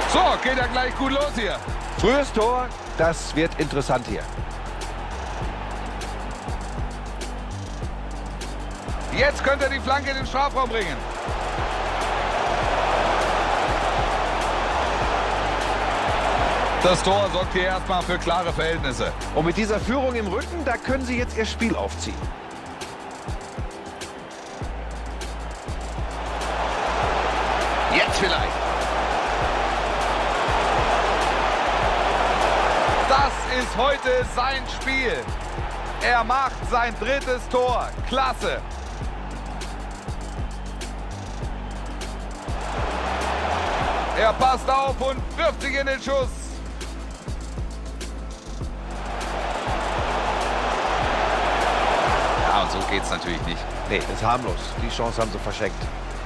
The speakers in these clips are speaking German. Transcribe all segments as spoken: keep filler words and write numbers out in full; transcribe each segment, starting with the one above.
So, geht ja gleich gut los hier. Frühes Tor, das wird interessant hier. Jetzt könnte er die Flanke in den Strafraum bringen. Das Tor sorgt hier erstmal für klare Verhältnisse. Und mit dieser Führung im Rücken, da können sie jetzt ihr Spiel aufziehen. Jetzt vielleicht. Das ist heute sein Spiel. Er macht sein drittes Tor. Klasse. Er passt auf und wirft sich in den Schuss. Ja, und so geht's natürlich nicht. Nee, das ist harmlos. Die Chance haben sie verschenkt.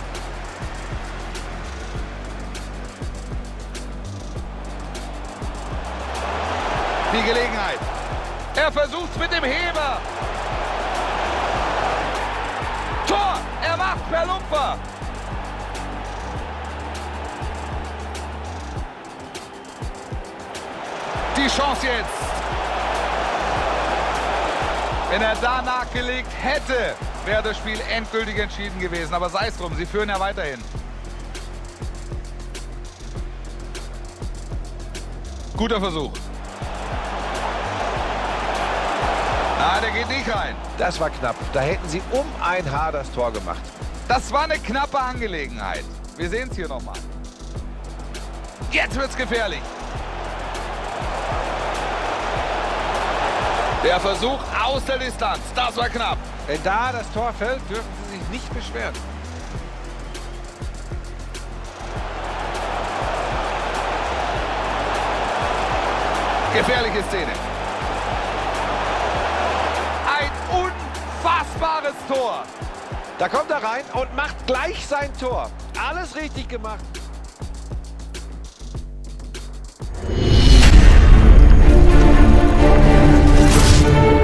Die Gelegenheit. Er versucht's mit dem Heber. Tor! Er macht per Lumper. Die Chance jetzt. Wenn er da nachgelegt hätte, wäre das Spiel endgültig entschieden gewesen. Aber sei es drum, sie führen ja weiterhin. Guter Versuch. Ah, der geht nicht rein. Das war knapp. Da hätten sie um ein Haar das Tor gemacht. Das war eine knappe Angelegenheit. Wir sehen es hier nochmal. Jetzt wird's gefährlich. Der Versuch aus der Distanz. Das war knapp. Wenn da das Tor fällt, dürfen sie sich nicht beschweren. Gefährliche Szene. Ein unfassbares Tor. Da kommt er rein und macht gleich sein Tor. Alles richtig gemacht. We'll be right back.